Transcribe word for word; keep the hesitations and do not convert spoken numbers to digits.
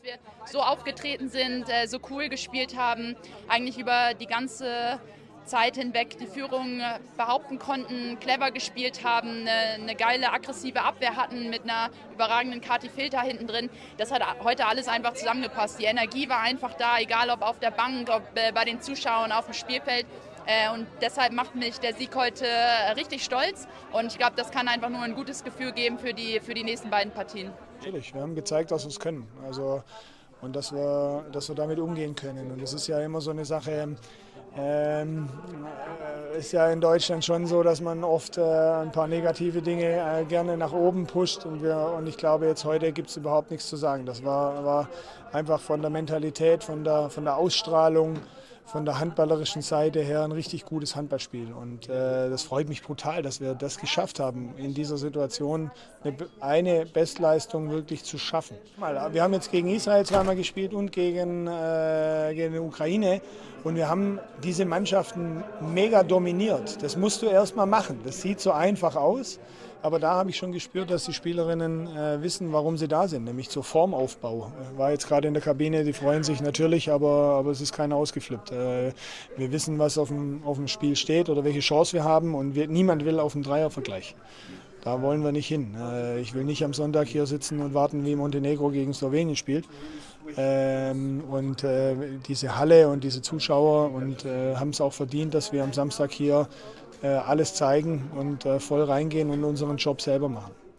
dass wir so aufgetreten sind, äh, so cool gespielt haben, eigentlich über die ganze Zeit hinweg die Führung äh, behaupten konnten, clever gespielt haben, eine, eine geile aggressive Abwehr hatten mit einer überragenden Kati Filter hinten drin. Das hat heute alles einfach zusammengepasst. Die Energie war einfach da, egal ob auf der Bank, ob äh, bei den Zuschauern auf dem Spielfeld. Äh, und deshalb macht mich der Sieg heute richtig stolz. Und ich glaube, das kann einfach nur ein gutes Gefühl geben für die, für die nächsten beiden Partien. Natürlich, wir haben gezeigt, dass wir es können. Also, und dass wir, dass wir damit umgehen können. Und das ist ja immer so eine Sache. Ähm, ist ja in Deutschland schon so, dass man oft äh, ein paar negative Dinge äh, gerne nach oben pusht. Und, wir, und ich glaube, jetzt heute gibt es überhaupt nichts zu sagen. Das war, war einfach von der Mentalität, von der, von der Ausstrahlung, von der handballerischen Seite her ein richtig gutes Handballspiel. Und äh, das freut mich brutal, dass wir das geschafft haben, in dieser Situation eine, eine Bestleistung wirklich zu schaffen. Wir haben jetzt gegen Israel zweimal gespielt und gegen, äh, gegen die Ukraine. Und wir haben diese Mannschaften mega dominiert. Das musst du erst mal machen. Das sieht so einfach aus. Aber da habe ich schon gespürt, dass die Spielerinnen äh, wissen, warum sie da sind, nämlich zur Formaufbau. War jetzt gerade in der Kabine, die freuen sich natürlich, aber, aber es ist keiner ausgeflippt. Äh, wir wissen, was auf dem, auf dem Spiel steht oder welche Chance wir haben und wir, niemand will auf den Dreiervergleich. Da wollen wir nicht hin. Äh, ich will nicht am Sonntag hier sitzen und warten, wie Montenegro gegen Slowenien spielt. Ähm, und äh, diese Halle und diese Zuschauer und äh, haben es auch verdient, dass wir am Samstag hier äh, alles zeigen und äh, voll reingehen und unseren Job selber machen.